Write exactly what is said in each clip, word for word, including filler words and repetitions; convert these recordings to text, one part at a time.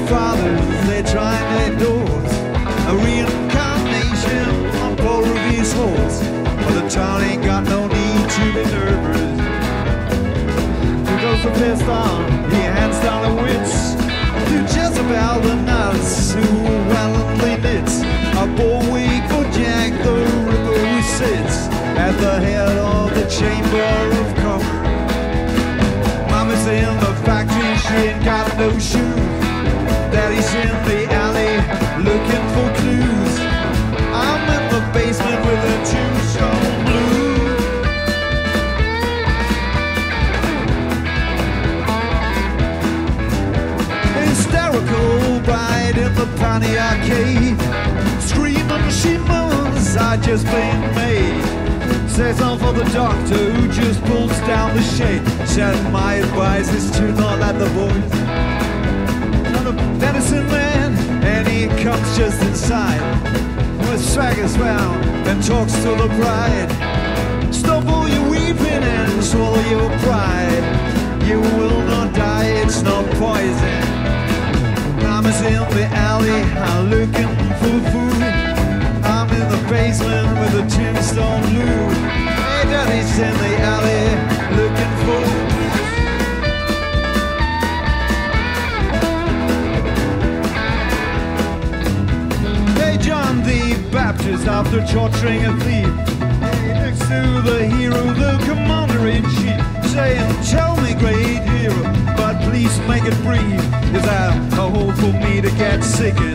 fathers, they're trying their doors. A reincarnation on Paul Revere's horse. But the town ain't got no need to be nervous. He goes the best on, he hands down the wits to Jezebel the nuts who valiantly knits a bulwark for Jack the Ripper who sits at the head of the chamber of commerce. Mama's in the factory, she ain't got no shoes. Daddy's in the alley looking for clues. I'm in the basement with a tombstone blues. Hysterical bride in the Penny Arcade, screaming she moans, I just been made. Says on for the doctor who just pulls down the shade. Said my advice is to not let the boys. Another medicine man, and he comes just inside with swaggers round and talks to the bride. Stop all your weeping and swallow your pride. You will not die, it's not poison. Mama's in the alley, I'm looking for food. I'm in the basement with a tombstone blue. Hey, Daddy's in the alley looking for. Hey, John the Baptist, after torturing a thief, hey, next to the hero, the commander-in-chief, saying, tell me, great hero, but please make it brief. Is that a hole for me to get sick in?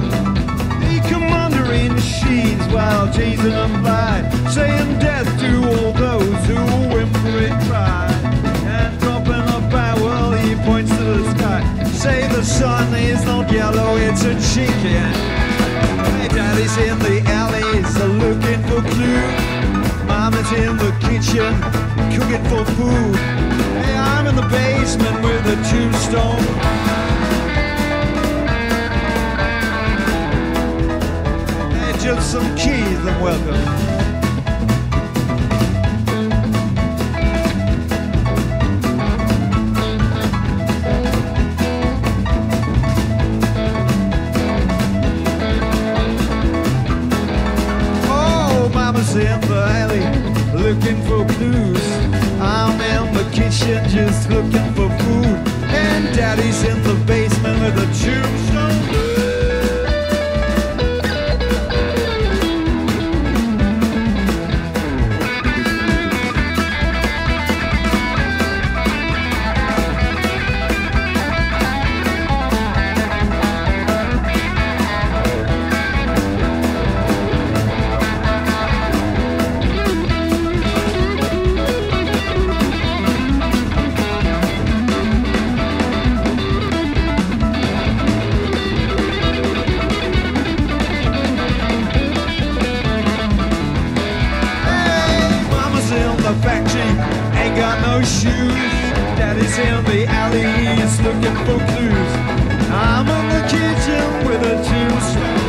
In sheets while chasing them by, saying death to all those who whimper and cry. And dropping a barrel, he points to the sky. Say the sun is not yellow, it's a chicken. Hey, Daddy's in the alleys looking for clue. Mama's in the kitchen cooking for food. Hey, I'm in the basement with a tombstone. Just some keys and welcome. Oh, Mama's in the alley looking for clues. I'm in the kitchen just looking for food. And Daddy's in the basement with a tombstone blue. Daddy's in the alley, he's looking for clues. I'm in the kitchen with a tombstone.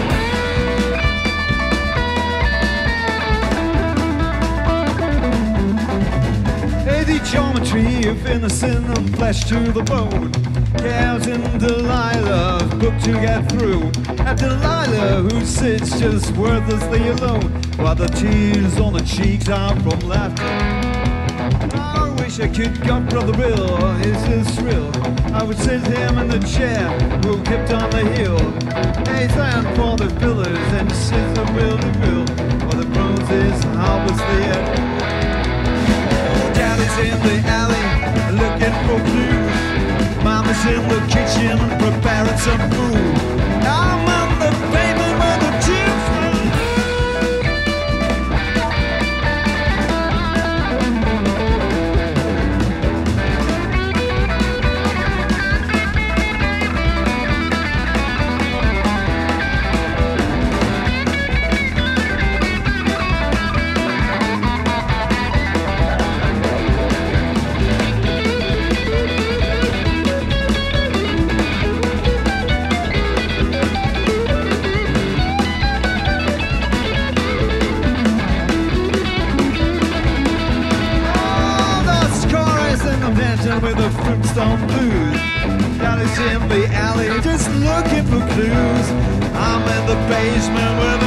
Hey, the geometry of innocent and flesh to the bone. Cows in Delilah's book to get through. And Delilah who sits just wordlessly alone, while the tears on the cheeks are from laughter. I wish I could got Brother Bill, it's a thrill. I would sit him in the chair who kept on the hill. Hey, thank for the pillars and scissor will to will, while the roses harvest the air. Daddy's in the alley looking for clues. Mama's in the kitchen preparing some food. I'm on the pavement with the tombstone. the alley just looking for clues. I'm in the basement with